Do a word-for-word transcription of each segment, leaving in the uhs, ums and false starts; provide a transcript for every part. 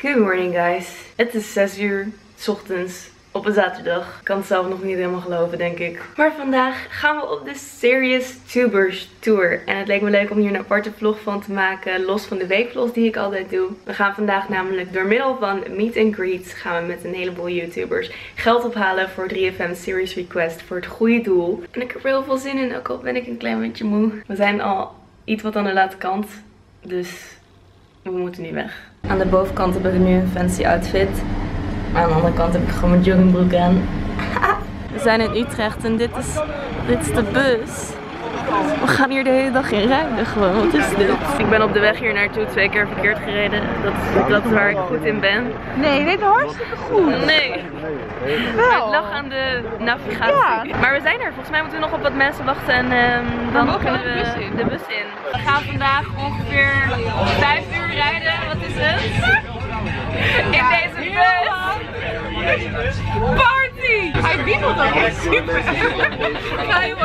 Good morning guys. Het is zes uur 's ochtends op een zaterdag. Ik kan het zelf nog niet helemaal geloven, denk ik. Maar vandaag gaan we op de Serious Tubers Tour. En het leek me leuk om hier een aparte vlog van te maken. Los van de weekvlogs die ik altijd doe. We gaan vandaag namelijk door middel van meet and greets gaan we met een heleboel YouTubers geld ophalen voor drie F M Series Request. Voor het goede doel. En ik heb er heel veel zin in, ook al ben ik een klein beetje moe. We zijn al iets wat aan de late kant. Dus we moeten nu weg. Aan de bovenkant heb ik nu een fancy outfit. Maar aan de andere kant heb ik gewoon mijn joggingbroek aan. We zijn in Utrecht en dit is, dit is de bus. We gaan hier de hele dag in rijden gewoon. Wat is dit? Ik ben op de weg hier naartoe twee keer verkeerd gereden. Dat, dat is waar ik goed in ben. Nee, je deed hartstikke goed. Nee. Wel. Maar het lag aan de navigatie. Ja. Maar we zijn er. Volgens mij moeten we nog op wat mensen wachten en um, dan, dan kunnen we de bus, in. de bus in. We gaan vandaag ongeveer vijf uur rijden. Wat is het? In deze bus. Party! Hij wiebelt ook echt super. Ga je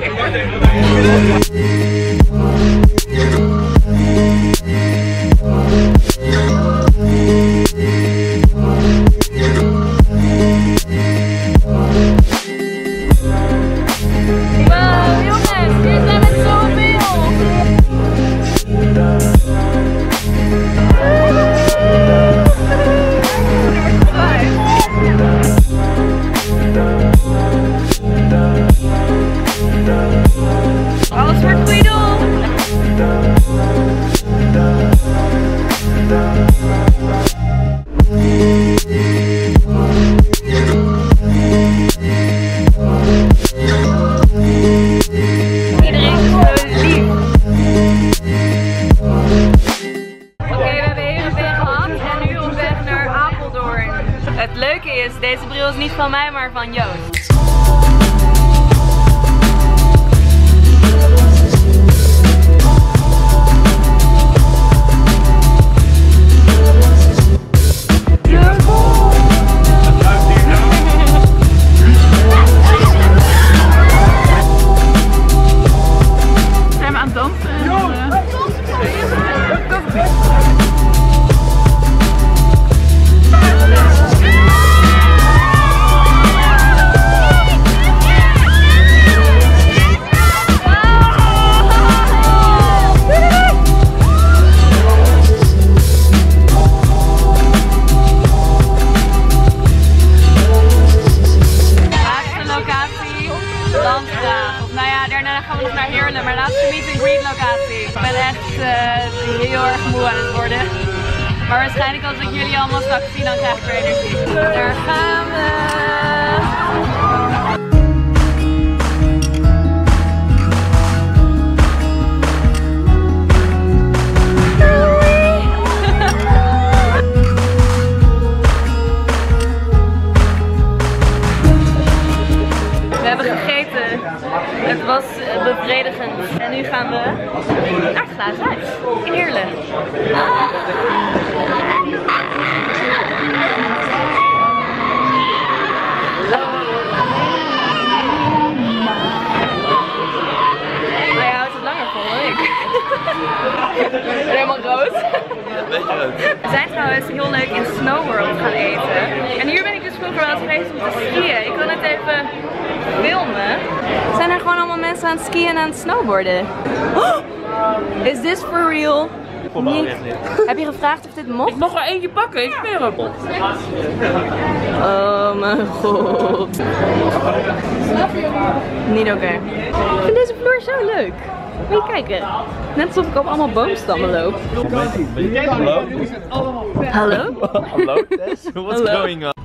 wow, jongens, hier zijn we zoveel. Alles voor het goede doel. Iedereen is zo lief. Oké, okay, we hebben Heerenveen gehad en nu op weg naar Apeldoorn. Het leuke is, deze bril is niet van mij, maar van Joost. Maar laatste meet and greet locatie. Ik ben echt uh, heel erg moe aan het worden. Maar waarschijnlijk als ik jullie allemaal straks zie, dan krijg ik weer energie. Daar gaan we! We hebben gegeten. Het was bevredigend. En nu gaan we naar het glazen huis. In Heerlen. Ah. Maar jij houdt het langer vol dan ik. Helemaal rood. Beetje rood. We zijn trouwens heel leuk in Snow World gaan eten. En hier ben ik dus vroeger wel eens geweest om te skiën. Ik wil het even filmen. Zijn er gewoon allemaal mensen aan het skiën en aan het snowboarden? Oh, is this for real? Niet. Heb je gevraagd of dit mocht? Ik mag er eentje pakken, ik ben erop. Oh mijn god. Niet oké. Okay. Ik vind deze vloer zo leuk. Moet je kijken. Net alsof ik op allemaal boomstammen loop. Hallo? Hallo? Hallo Tess? What's Hallo. going on?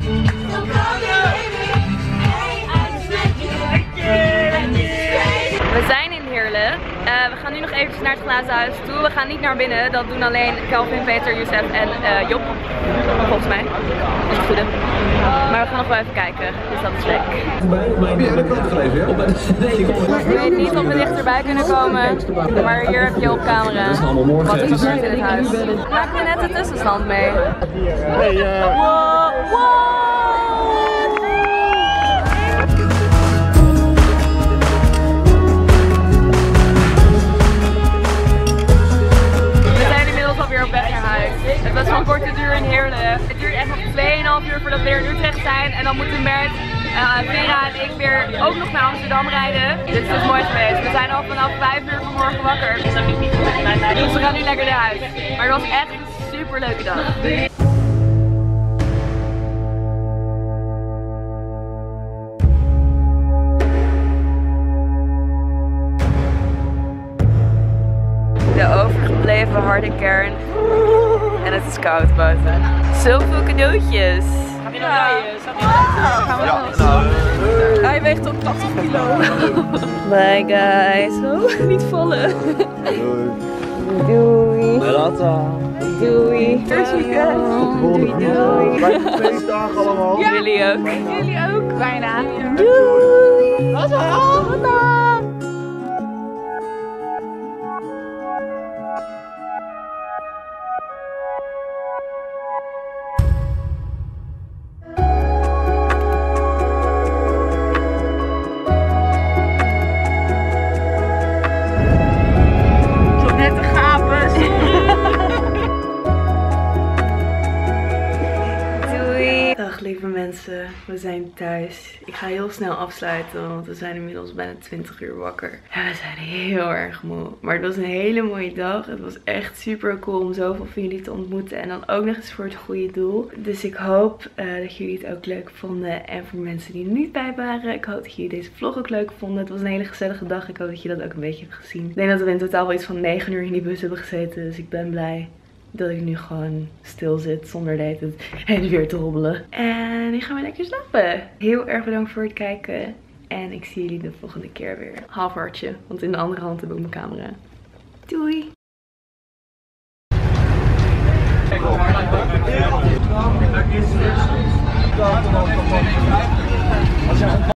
We zijn in Heerlen. Uh, we gaan nu nog even naar het glazen huis toe. We gaan niet naar binnen. Dat doen alleen Kelvin, Peter, Youssef en uh, Job. Volgens mij. Dat is het goede. Maar we gaan nog wel even kijken. Dus dat is leuk. Heb jij de krant gelezen, ja? Ik weet niet of we dichterbij kunnen komen. Maar hier heb je op camera wat er gebeurt in het huis. Maak je net de tussenstand mee. Hey, uh... Wow, wow. We zijn inmiddels alweer op weg naar huis. Het was was van korte duur in Heerlen. Het duurt echt nog twee en een half uur voordat we weer in Utrecht zijn. En dan moeten Mert, uh, Vera en ik weer ook nog naar Amsterdam rijden. Dus het is mooi geweest. We zijn al vanaf vijf uur vanmorgen wakker. Dus we gaan nu lekker naar huis. Maar het was echt een super leuke dag. De overgebleven harde kern. En het is koud buiten. Zoveel cadeautjes. Ga je nog rijden? Gaan we Ja, hij weegt toch tachtig kilo. Bye guys. Oh, niet vallen. Doei. Doei. Later. Doei. Doei. Doei. Blijf feestdag allemaal. Ja. Jullie ook. Jullie ook. Bijna. Doei. Tot Lieve mensen, we zijn thuis. Ik ga heel snel afsluiten, want we zijn inmiddels bijna twintig uur wakker. En we zijn heel erg moe. Maar het was een hele mooie dag. Het was echt super cool om zoveel van jullie te ontmoeten. En dan ook nog eens voor het goede doel. Dus ik hoop uh, dat jullie het ook leuk vonden. En voor mensen die er niet bij waren, ik hoop dat jullie deze vlog ook leuk vonden. Het was een hele gezellige dag. Ik hoop dat je dat ook een beetje hebt gezien. Ik denk dat we in totaal wel iets van negen uur in die bus hebben gezeten. Dus ik ben blij dat ik nu gewoon stil zit zonder dat het heen weer te hobbelen. En nu gaan we lekker slapen. Heel erg bedankt voor het kijken. En ik zie jullie de volgende keer weer. Half hartje, want in de andere hand heb ik mijn camera. Doei!